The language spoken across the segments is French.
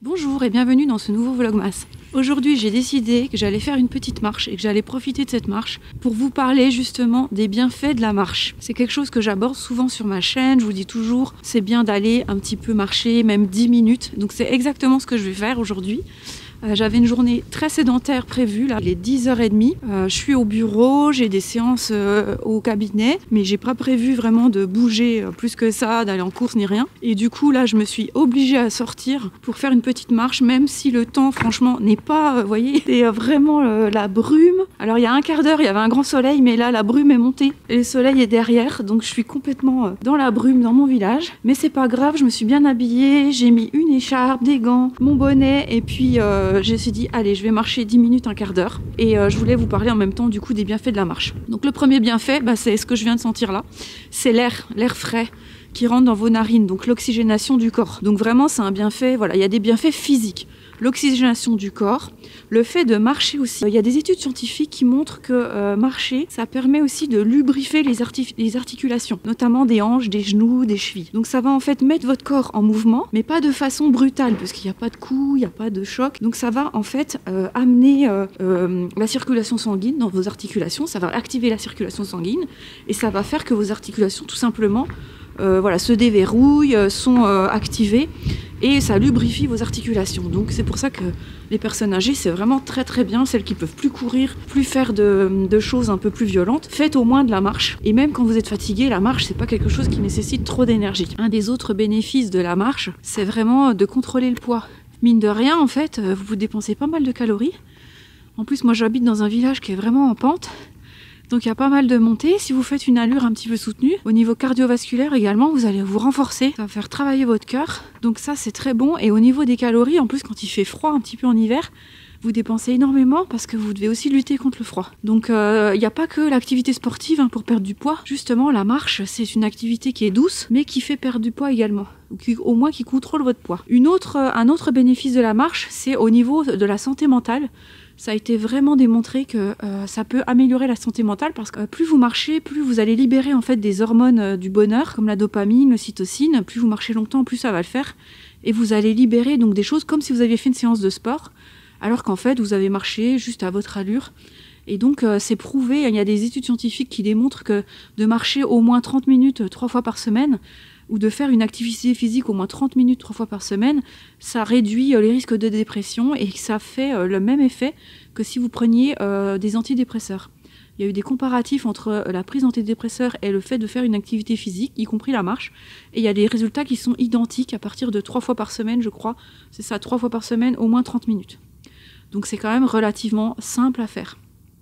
Bonjour et bienvenue dans ce nouveau Vlogmas. Aujourd'hui, j'ai décidé que j'allais faire une petite marche et que j'allais profiter de cette marche pour vous parler justement des bienfaits de la marche. C'est quelque chose que j'aborde souvent sur ma chaîne, je vous dis toujours, c'est bien d'aller un petit peu marcher, même 10 minutes. Donc c'est exactement ce que je vais faire aujourd'hui. J'avais une journée très sédentaire prévue, là, il est 10h30. Je suis au bureau, j'ai des séances au cabinet, mais j'ai pas prévu vraiment de bouger plus que ça, d'aller en course ni rien. Et du coup, là, je me suis obligée à sortir pour faire une petite marche, même si le temps, franchement, n'est pas, vous voyez, c'est vraiment la brume. Alors, il y a un quart d'heure, il y avait un grand soleil, mais là, la brume est montée et le soleil est derrière, donc je suis complètement dans la brume dans mon village. Mais c'est pas grave, je me suis bien habillée, j'ai mis une écharpe, des gants, mon bonnet, et puis je me suis dit, allez, je vais marcher 10 minutes, un quart d'heure. Et je voulais vous parler en même temps, du coup, des bienfaits de la marche. Donc, le premier bienfait, c'est ce que je viens de sentir là. C'est l'air frais qui rentre dans vos narines, donc l'oxygénation du corps. Donc, vraiment, c'est un bienfait, voilà, il y a des bienfaits physiques. L'oxygénation du corps, le fait de marcher aussi. Il y a des études scientifiques qui montrent que marcher, ça permet aussi de lubrifier les articulations, notamment des hanches, des genoux, des chevilles. Donc ça va en fait mettre votre corps en mouvement, mais pas de façon brutale, parce qu'il n'y a pas de coups, il n'y a pas de choc. Donc ça va en fait amener la circulation sanguine dans vos articulations, ça va activer la circulation sanguine, et ça va faire que vos articulations, tout simplement, se déverrouillent, sont activées, et ça lubrifie vos articulations. Donc c'est pour ça que les personnes âgées, c'est vraiment très très bien, celles qui peuvent plus courir, plus faire de choses un peu plus violentes. Faites au moins de la marche. Et même quand vous êtes fatigué, la marche, c'est pas quelque chose qui nécessite trop d'énergie. Un des autres bénéfices de la marche, c'est vraiment de contrôler le poids. Mine de rien, en fait, vous dépensez pas mal de calories. En plus, moi j'habite dans un village qui est vraiment en pente. Donc il y a pas mal de montées. Si vous faites une allure un petit peu soutenue, au niveau cardiovasculaire également, vous allez vous renforcer. Ça va faire travailler votre cœur. Donc ça, c'est très bon. Et au niveau des calories, en plus, quand il fait froid un petit peu en hiver, vous dépensez énormément parce que vous devez aussi lutter contre le froid. Donc il n'y a pas que l'activité sportive pour perdre du poids. Justement, la marche, c'est une activité qui est douce, mais qui fait perdre du poids également. Au moins qui contrôle votre poids. Un autre bénéfice de la marche, c'est au niveau de la santé mentale. Ça a été vraiment démontré que ça peut améliorer la santé mentale parce que plus vous marchez, plus vous allez libérer en fait des hormones du bonheur comme la dopamine, l'ocytocine. Plus vous marchez longtemps, plus ça va le faire. Et vous allez libérer donc des choses comme si vous aviez fait une séance de sport alors qu'en fait vous avez marché juste à votre allure. Et donc c'est prouvé, il y a des études scientifiques qui démontrent que de marcher au moins 30 minutes 3 fois par semaine ou de faire une activité physique au moins 30 minutes 3 fois par semaine, ça réduit les risques de dépression et ça fait le même effet que si vous preniez des antidépresseurs. Il y a eu des comparatifs entre la prise d'antidépresseurs et le fait de faire une activité physique, y compris la marche, et il y a des résultats qui sont identiques à partir de 3 fois par semaine, je crois. C'est ça, 3 fois par semaine, au moins 30 minutes. Donc c'est quand même relativement simple à faire.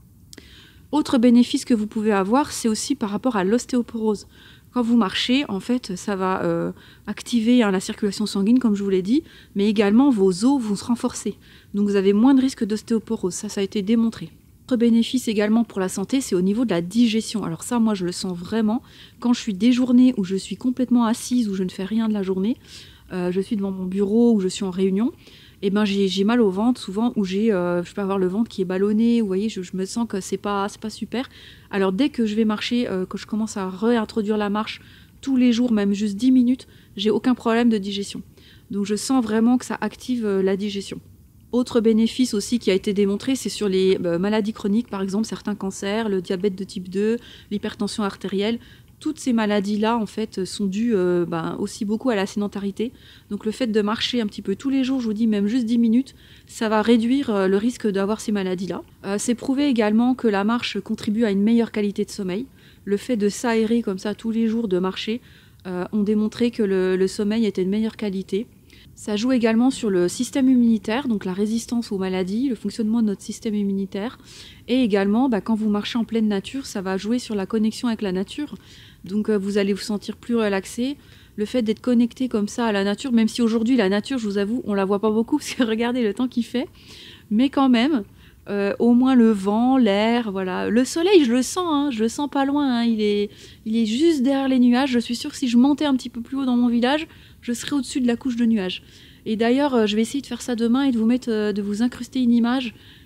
Autre bénéfice que vous pouvez avoir, c'est aussi par rapport à l'ostéoporose. Quand vous marchez, en fait, ça va activer la circulation sanguine, comme je vous l'ai dit, mais également vos os vont se renforcer. Donc vous avez moins de risque d'ostéoporose, ça a été démontré. Autre bénéfice également pour la santé, c'est au niveau de la digestion. Alors ça, moi, je le sens vraiment. Quand je suis des journées où je suis complètement assise, où je ne fais rien de la journée, je suis devant mon bureau, où je suis en réunion, et j'ai mal au ventre souvent, où je peux avoir le ventre qui est ballonné, vous voyez, je me sens que c'est pas super. Alors dès que je vais marcher, que je commence à réintroduire la marche tous les jours, même juste 10 minutes, j'ai aucun problème de digestion. Donc je sens vraiment que ça active la digestion. Autre bénéfice aussi qui a été démontré, c'est sur les maladies chroniques, par exemple certains cancers, le diabète de type 2, l'hypertension artérielle. Toutes ces maladies-là, en fait, sont dues aussi beaucoup à la sédentarité. Donc le fait de marcher un petit peu tous les jours, je vous dis même juste 10 minutes, ça va réduire le risque d'avoir ces maladies-là. C'est prouvé également que la marche contribue à une meilleure qualité de sommeil. Le fait de s'aérer comme ça tous les jours, de marcher, ont démontré que le sommeil était de meilleure qualité. Ça joue également sur le système immunitaire, donc la résistance aux maladies, le fonctionnement de notre système immunitaire. Et également, quand vous marchez en pleine nature, ça va jouer sur la connexion avec la nature. Donc vous allez vous sentir plus relaxé. Le fait d'être connecté comme ça à la nature, même si aujourd'hui la nature, je vous avoue, on la voit pas beaucoup, parce que regardez le temps qu'il fait. Mais quand même, au moins le vent, l'air, voilà. Le soleil, je le sens pas loin, il est juste derrière les nuages. Je suis sûre que si je montais un petit peu plus haut dans mon village, je serais au-dessus de la couche de nuages. Et d'ailleurs, je vais essayer de faire ça demain et de vous incruster une image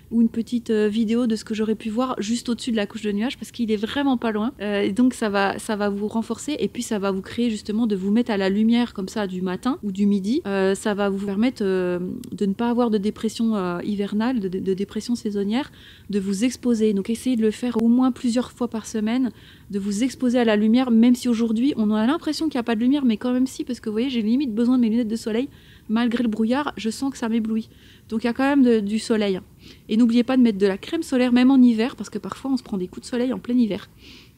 ou une petite vidéo de ce que j'aurais pu voir juste au-dessus de la couche de nuages parce qu'il est vraiment pas loin. Et donc ça va vous renforcer et puis ça va vous créer justement de vous mettre à la lumière comme ça du matin ou du midi. Ça va vous permettre de ne pas avoir de dépression hivernale, de dépression saisonnière, de vous exposer. Donc essayez de le faire au moins plusieurs fois par semaine, de vous exposer à la lumière, même si aujourd'hui on a l'impression qu'il n'y a pas de lumière, mais quand même si, parce que vous voyez, j'ai limite besoin de mes lunettes de soleil. Malgré le brouillard, je sens que ça m'éblouit. Donc il y a quand même du soleil. Et n'oubliez pas de mettre de la crème solaire, même en hiver, parce que parfois on se prend des coups de soleil en plein hiver.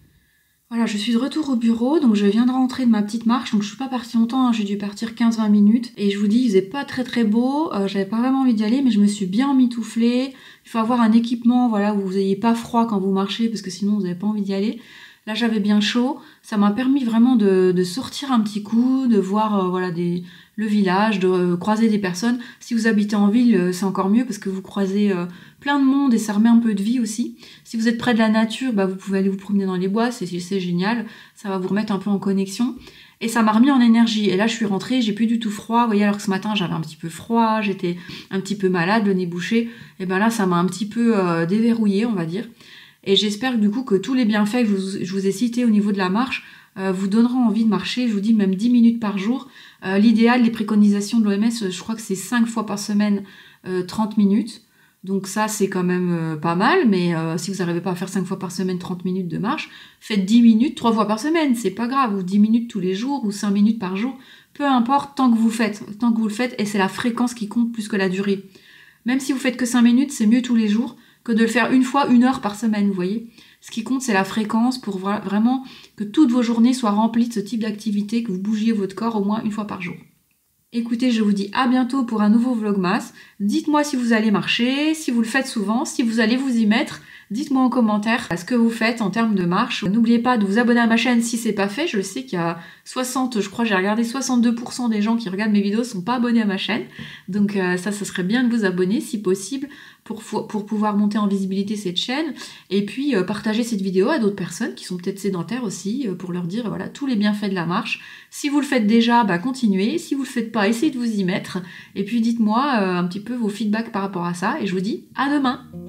Voilà, je suis de retour au bureau, donc je viens de rentrer de ma petite marche, donc je suis pas partie longtemps, hein, j'ai dû partir 15-20 minutes, et je vous dis, il faisait pas très beau, j'avais pas vraiment envie d'y aller, mais je me suis bien emmitouflée. Il faut avoir un équipement, voilà, où vous n'ayez pas froid quand vous marchez, parce que sinon vous n'avez pas envie d'y aller. Là j'avais bien chaud, ça m'a permis vraiment de sortir un petit coup, de voir voilà, le village, de croiser des personnes. Si vous habitez en ville, c'est encore mieux parce que vous croisez plein de monde et ça remet un peu de vie aussi. Si vous êtes près de la nature, bah, vous pouvez aller vous promener dans les bois, c'est génial, ça va vous remettre un peu en connexion. Et ça m'a remis en énergie. Et là, je suis rentrée, j'ai plus du tout froid. Vous voyez, alors que ce matin, j'avais un petit peu froid, j'étais un petit peu malade, le nez bouché. Et ben là, ça m'a un petit peu déverrouillée, on va dire. Et j'espère que du coup que tous les bienfaits que je vous ai cités au niveau de la marche vous donneront envie de marcher. Je vous dis même 10 minutes par jour. L'idéal, les préconisations de l'OMS, je crois que c'est 5 fois par semaine, 30 minutes. Donc ça, c'est quand même pas mal. Mais si vous n'arrivez pas à faire 5 fois par semaine 30 minutes de marche, faites 10 minutes 3 fois par semaine. C'est pas grave. Ou 10 minutes tous les jours ou 5 minutes par jour. Peu importe, tant que vous le faites. Et c'est la fréquence qui compte plus que la durée. Même si vous faites que 5 minutes, c'est mieux tous les jours que de le faire une fois 1 heure par semaine, vous voyez. Ce qui compte, c'est la fréquence pour vraiment que toutes vos journées soient remplies de ce type d'activité, que vous bougiez votre corps au moins 1 fois par jour. Écoutez, je vous dis à bientôt pour un nouveau Vlogmas. Dites-moi si vous allez marcher, si vous le faites souvent, si vous allez vous y mettre. Dites-moi en commentaire ce que vous faites en termes de marche. N'oubliez pas de vous abonner à ma chaîne si c'est pas fait. Je sais qu'il y a 60, je crois j'ai regardé 62% des gens qui regardent mes vidéos sont pas abonnés à ma chaîne. Donc ça serait bien de vous abonner si possible pour pouvoir monter en visibilité cette chaîne. Et puis partager cette vidéo à d'autres personnes qui sont peut-être sédentaires aussi pour leur dire voilà tous les bienfaits de la marche. Si vous le faites déjà, bah continuez. Si vous le faites pas, essayez de vous y mettre. Et puis dites-moi un petit peu vos feedbacks par rapport à ça. Et je vous dis à demain.